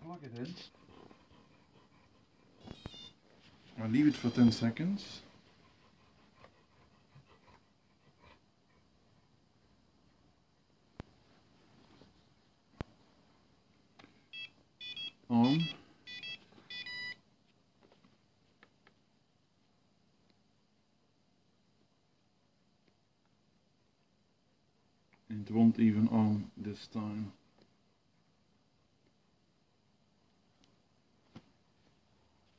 plug it in. I'll leave it for 10 seconds. On. It won't even on this time.